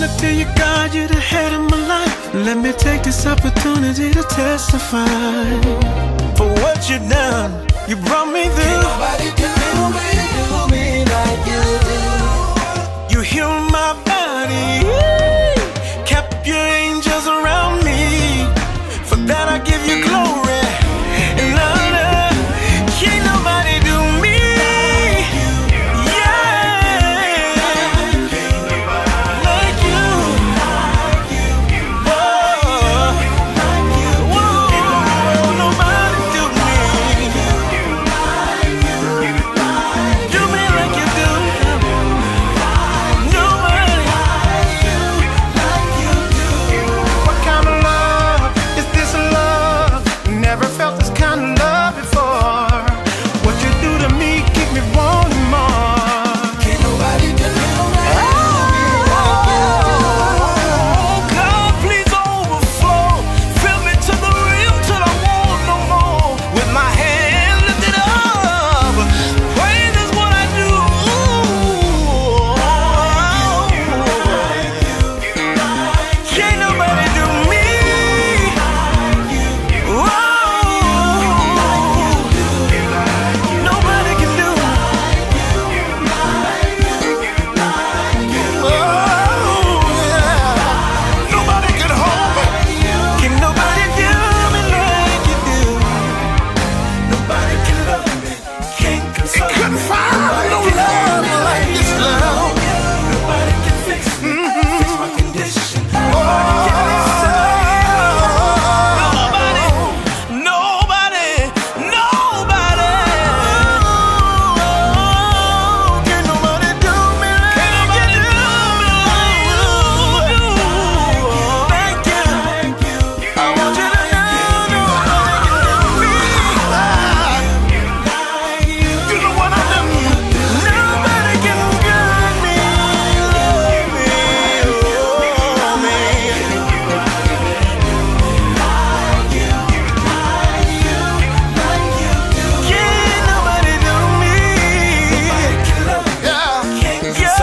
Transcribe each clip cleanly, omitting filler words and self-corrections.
wanna feel you, God, you're the head of my life. Let me take this opportunity to testify for what you done. You brought me through. Nobody do me like you do. You healed my body, kept your angels around me. For that I give you glory and honor. Can't nobody do me.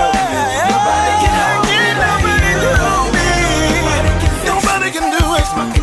Nobody can do it.